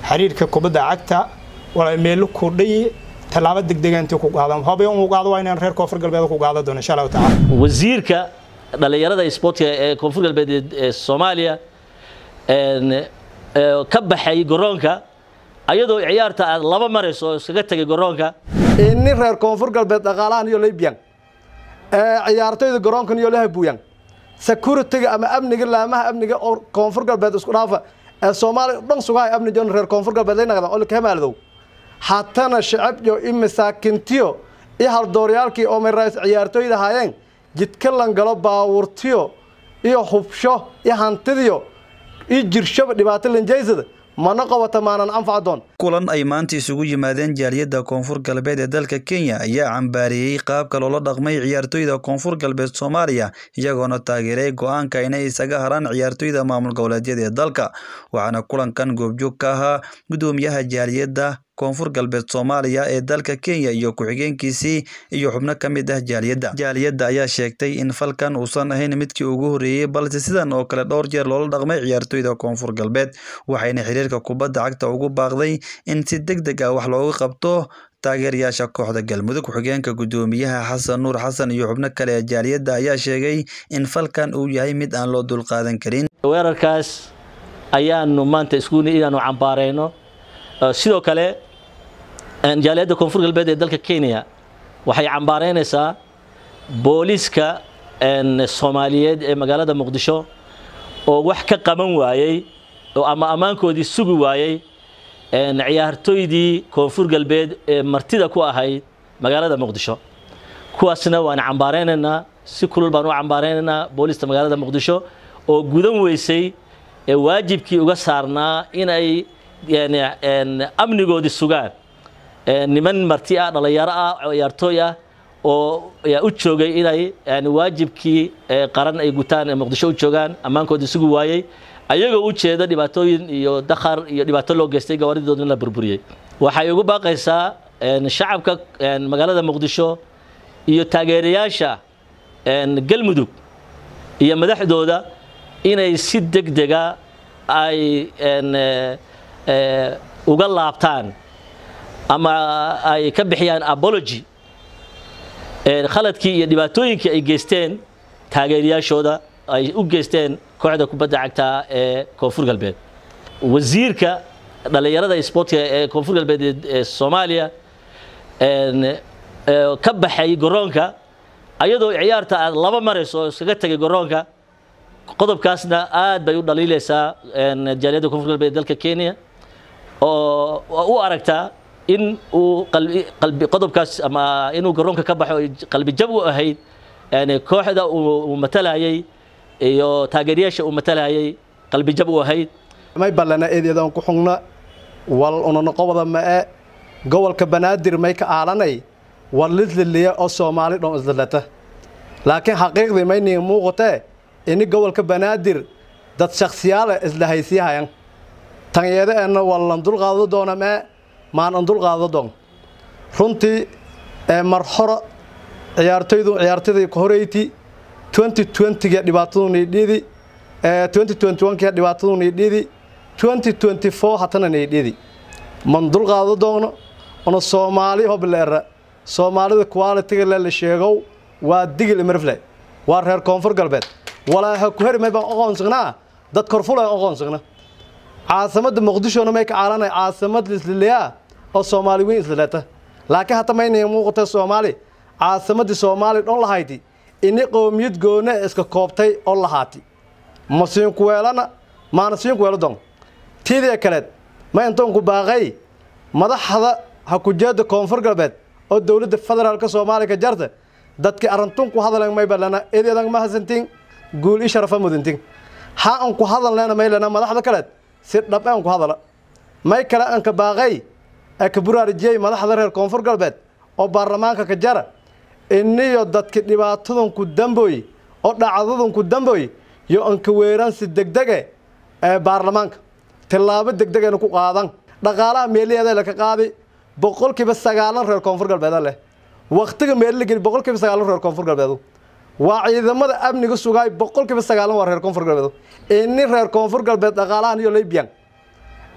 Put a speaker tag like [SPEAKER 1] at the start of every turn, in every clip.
[SPEAKER 1] xiriirka kubadda cagta wala meel ku dhigay talaabo degdegaantii ku qaadan hobay uu qaado waa inaan reer Koonfur Galbeed ku qaado doono insha Allah ta'ala
[SPEAKER 2] wasiirka dhalinyarada sportka ee Koonfur Galbeed ee Soomaaliya ka baxay garoonka ayadoo ciyaarta laba marayso iskaga tagay garoonka
[SPEAKER 3] in reer Koonfur Galbeed dhaqaalahan iyo leebiyan ciyaartoyda garoonkan iyo leebuyan security ama amniga laamaha amniga oo Koonfur Galbeed isku dhaafa Soomaaliya dhan sugaay amni joon reer Koonfur Galbeed leeyahay oo ka hamaado hatana shacab iyo imsaakintiyo iyo hal dooryaalkii oo meerays ciyaartoyda hayeen jidka lan galo baawurtiyo iyo hubsho iyo hantidiyo iyo jirshaba dhibaato lanjeysada mana qabata maanan anfacdoon
[SPEAKER 4] kulan ay maanta isugu yimaadeen jaaliyada Koonfur Galbeed ee dalka Kenya ayaa cambaariyay qaabka loola dhaqmay ciyaartoyda Koonfur Galbeed Soomaaliya iyagoona taageeray go'aanka inay isaga haraan ciyaartoyda maamul goboleedyada dalka waxaana kulankan goobjoog ka ahaa gudoomiyaha jaaliyada Koonfur Galbeed Soomaaliya ee dalka Kenya iyo ku-xigeenkiisii iyo xubno kamid ah jaaliyada ayaa sheegtay in falkan uusan ahayn midkii ugu horeeyay balse sidan oo kale dhowr jeer loola dhaqmay ciyaartoyda Koonfur Galbeed waxayna xiriirka kubadda cagta ugu baaqday in si degdeg ah wax looga qabto taageerayaasha kooxda Galmudug ku-xigeenka gudoomiyaha Xasan Nuur Xasan iyo xubno kale ee jaaliyada ayaa sheegay in falkan uu yahay mid aan loo dul qaadan karin
[SPEAKER 2] weerarkaas ayaanu maanta isku inaanu cambaareyno sidoo kale jaaliyada Koonfur Galbeed ee dalka Kenya waxay cambaareynaysaa booliska Soomaaliyeed ee magaalada Muqdisho oo wax ka qaban waayay oo ama amaankoodii sugi waayay ciyaartoydii Koonfur Galbeed ee martida ku ahayd magaalada Muqdisho kuwaasna waan cambaareynaa si kulul baan u cambaareynaa booliska magaalada Muqdisho oo gudan weysay ee waajibkii uga saarnaa inay amnigoodi sugaan niman marti ah dhalinyaro ah ciyaartooy ah oo u joogay inay waajibkii qaran ay gutaan ee Muqdisho u joogaan amaankoodi sugu waayay ayagoo u jeeda dhibaatooyin iyo dakhar iyo dhibaato loo geystay gawaaridoodna la burburiyay waxay ugu baaqaysaa shacabka magaalada Muqdisho iyo taageerayaasha Galmudug iyo madaxdooda inay si degdeg ah ay uga laabtaan ama ay ka bixiyaan apology khaladkii iyo dhibaatooyinkii ay geysteen taageerayaashooda ay u geysteen kooxda kubadda cagta ee Koonfur Galbeed wasiirka dhalinyarada sportka ee Koonfur Galbeed ee Soomaaliya ka baxay garoonka ayadoo ciyaarta laba marayso iskaga tagay garoonka qodobkaasna aad bay u dhaliilaysaa jaaliyada Koonfur Galbeed ee dalka Kenya oo u aragta in uu qalbi qodobkaas ama inuu garoonka ka baxo qalbi jab u ahayd kooxda uu matalayay iyo taageerayaasha uu matalayay qalbi jab u ahayd
[SPEAKER 3] may balana eedeedan ku xugna wal una qowda ma gobolka Banaadir may ka aalanay wal lidliya oo Soomaali dhan isdalata laakiin xaqiiqdii may nii muuqatay in gobolka Banaadir dad shakhsiyaal isla haysiyahan tanyeedeena wallan dul qaado doona maan dul qaado doon runtii mar hore ciyaartoydii ka horeeyay 2020 ga dhibaataduna dhidi 2021 ka dhibaataduna dhidi 2024 hatana dhidi man dul qaado doono ona Soomaali hobleera Soomaalida quality la sheego waa digil marfle waa reer Koonfur Galbeed walaa ku heer may baan aqoonsanaa dad korfula aqoonsanaa caasimada Muqdisho ma ka caalanay caasimad lisliya oo Soomaali weyn islata laakiin hata maynay muuqata Soomaali caasimadii Soomaali dhan lahayti in qoomiyad goona iska koobtay oo lahaati masiin ku weelana maanasiin ku weeladon tidii kale ma intoon ku baaqay madaxda xukuumadda Koonfur Galbeed oo dawladda federaalka Soomaaliya ka jarta dadkii arintun ku hadalay may balana eedeedan ma hasantiin guul i sharafa mudantiin ha aan ku hadalnaa maylana madaxda kale si dhab aan ku hadala may kala aan ka baaqay ka buraarjiyay madaxda reer Koonfur Galbeed oo baarlamaanka ka jara inniyo dadka dhibaatadan ku damboy oo dhacdadan ku damboy iyo aan ka weeran si degdeg ah baarlamaanka tilaabo degdeg ah ku qaadan dhaqaalaha meeliyada la ka qaaday boqolkiiba 9 reer Koonfur Galbeed leh waqtiga meel la gelin boqolkiiba 9 reer Koonfur Galbeed waa ciidamada amniga sugay boqolkiiba 9 waa reer Koonfur Galbeed in reer Koonfur Galbeed dhaqaalahan iyo leebiyan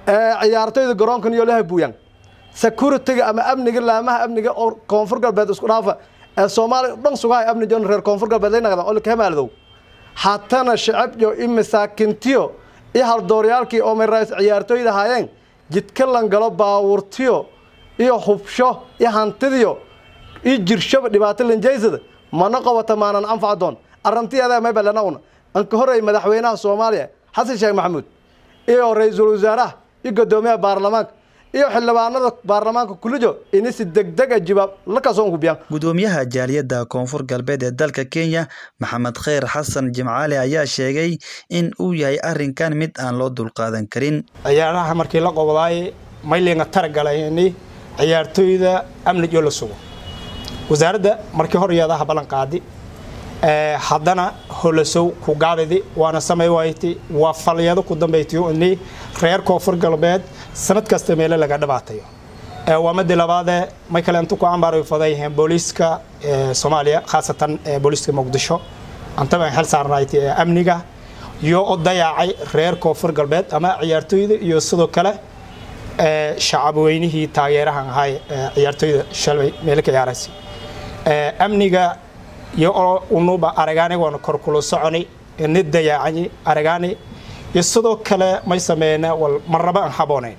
[SPEAKER 3] ciyaartoyda garoonkan iyo laha buuyan security ama amniga laamaha amniga oo koonfur galbeed isku dhaafa Soomaaliya dhan sugaay amni joon reer koonfur galbeed leeyahay oo ka hamaado hatana shacab iyo imsaakintiyo iyo hal dooryaalkii oo meerays ciyaartoyda haayeen jidka lan galo baawurtiyo iyo hubsho iyo hantidiyo iyo jirshab dhibaato lanjeysada mana qabata maanan anfacdoon arrintiyaada ma balana an ka horay madaxweynaha Soomaaliya Xasan Sheekh Maxamuud iyo ra'iisul wasaaraha iyo gudoomiyaha baarlamaanka iyo xildhibaanada baarlamaanka kulliyo in si degdeg ah jawaab la ka soo hubiyaan
[SPEAKER 4] gudoomiyaha jaaliyadda koonfur galbeed ee dalka Kenya Maxamed Khayr Xasan Jimcaale ayaa sheegay in uu yahay arrinkan mid aan loo dulqaadan karin
[SPEAKER 1] ciyaaraha markii la qabwaday maylinga targalayni ciyaartoyda amniga la sugo wasaaradda markii horiyadaha balan qaadi haddana holasow ku gaadidi waana samay waaytay waa falyado ku dambeeyay in reer koonfur galbeed sanad kasta meel laga dhabaatayo waa mid labaad ma kale inta ku ambaaro fadayeen booliska Soomaaliya khaasatan booliska Muqdisho anta baan xil saarnaaytay amniga iyo odayacay reer koonfur galbeed ama ciyaartoyda iyo sidoo kale shacab weynihii taageerahan ahay ciyaartoyda shalay meel ka ciyaaraysi amniga iyo unuba aragaani waan kor kula soconay in dayacay aragaani iyo sidoo kale may sameeyna wal marraba aan haboonayn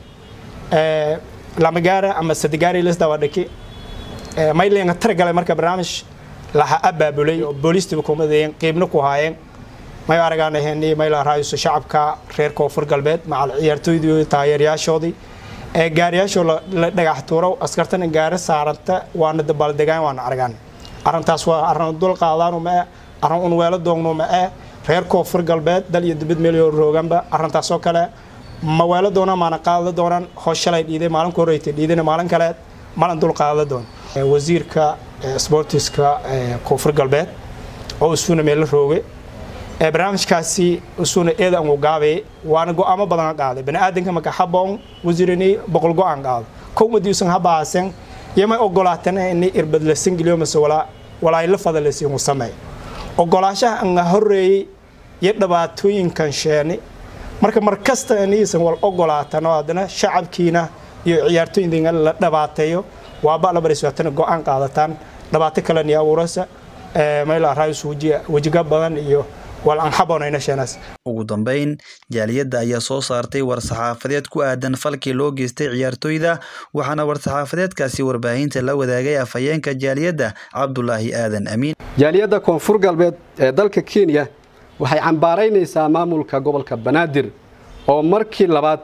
[SPEAKER 1] lama gaara ama sadgaari la isdawadhaki may leen targalay marka barnaamij laha abaabulay booliska hukuumadeen qiibna ku haayeen may aragaanaheenii may la raayso shacabka reer koonfur galbeed macal ciyaartoydii taageerayaashoodii gaariyaasho la dhagax tuuro askartan gaari saaranta waana dabaaldegaan waana aragaan arrintaas waa arrin dul qaadaan ma arrin un weelo doogno ma reer koonfur galbeed dal iyo dibad meel oo rooganba arrintaas oo kale ma weelo doona maana qaado doonaan hoshalay dhiiday maalin ku horeeyay dhiidina maalin kale maalin dul qaado doon wasiirka sportiska koonfur galbeed oo isuna meel roogay barnaamijkaasi usuna eeda aan gaabay waana go'aamo badan qaaday bani'aadanka ma ka haboon wasiirini boqol go'aan qaado kowmadiisan habaasan yama ogolaatana in irbad la singiliyo mas'uula wala ila fadalasiin u sameey ogolaashaha aan horeeyay iyo dhibaatooyinkan sheeni marka markasta inaysan wal ogolaatano adana shacabkiina iyo ciyaartoyinka la dhibaateeyo waaba la bariswaatana go'aan qaadataan dhibaato kale niya urasa mayla raayis wajiga badan iyo wal aan haboonayna sheenaas
[SPEAKER 4] ugu dambeyn jaaliyadda ayaa soo saartay war saxaafadeed ku aadan falkii loo geystay ciyaartoyda waxaana war saxaafadeedkaasi warbaahinta la wadaagay afhayeenka jaaliyadda Cabdullaahi Aadan Amiin
[SPEAKER 3] jaaliyadda koonfur galbeed ee dalka Kenya waxay cambaaraynaysaa maamulka gobolka Banaadir oo markii labaad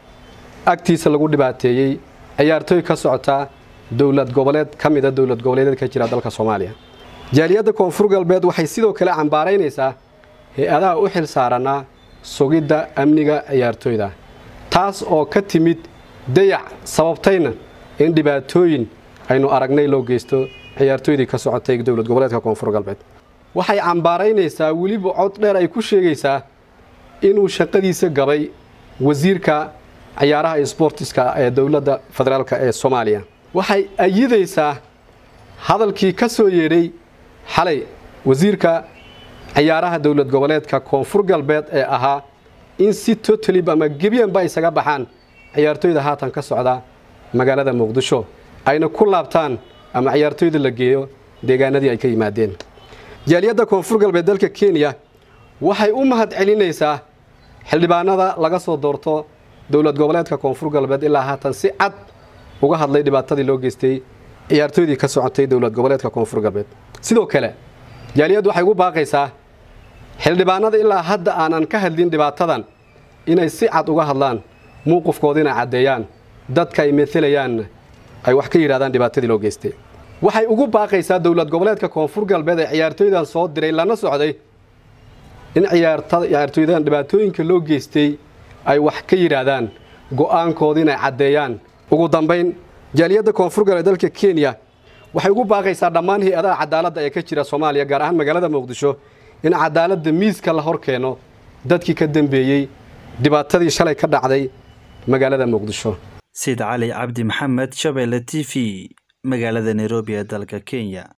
[SPEAKER 3] agtiisa lagu dhibaateeyay ciyaartoy ka socota dawlad goboleed kamida dawlad goboleedyada ka jira dalka Soomaaliya jaaliyadda koonfur galbeed waxay sidoo kale cambaaraynaysaa hay'adaha u xil saarana sugidda amniga ciyaartoyda taas oo ka timid dayac sababtayna in dhibaatooyin aynu aragnay loo geysto ciyaartoydii ka socotay dawlad goboleedka koonfur galbeed waxay cambaaraynaysaa waliba cod dheer ay ku sheegaysaa inuu shaqadiisa gabay wasiirka ciyaaraha sportiska ee dawladda federaalka ee Soomaaliya waxay ayidaysaa hadalkii ka soo yeeray xalay wasiirka ciyaaraha dawlad goboleedka koonfur galbeed ee ahaa in si totally ama gebiyan ba isaga baxaan ciyaartoyda haatan ka socda magaalada Muqdisho ayna ku laabtaan ama ciyaartoyda la geeyo deegaanadii ay ka yimaadeen jaaliyadda koonfur galbeed dalka Kenya waxay u mahad celinaysaa xildhibaanada laga soo doorto dawlad goboleedka koonfur galbeed ilaa haatan si cad uga hadlay dhibaatadii loo geystay ciyaartoydii ka socotay dawlad goboleedka koonfur galbeed sidoo kale jaaliyaddu waxay ugu baaqaysaa xildhibaanada ilaa hadda aanan ka hadlin dhibaatadan inay si cad uga hadlaan muuqufkoodina cadeeyaan dadka ay meelayaan ay wax ka yiraahdaan dhibaatadii loo geystay waxay ugu baaqaysaa dawlad goboleedka koonfur galbeed ee ciyaartoydan soo diray lana socday in ciyaartoydan dhibaatooyinka loo geystay ay wax ka yiraahdaan go'aankoodina cadeeyaan ugu dambeyn jaaliyadda koonfur galbeed dalka Kenya waxay ugu baaqaysaa dhammaan hay'adaha cadaaladda ee ka jira Soomaaliya gaar ahaan magaalada Muqdisho in cadaaladda miiska la hor keeno dadkii ka dambeeyay dhibaatadii shalay ka dhacday magaalada Muqdisho
[SPEAKER 4] Said Ali Abdi Maxamed Shabeelle TV magaalada Nairobi ee dalka Kenya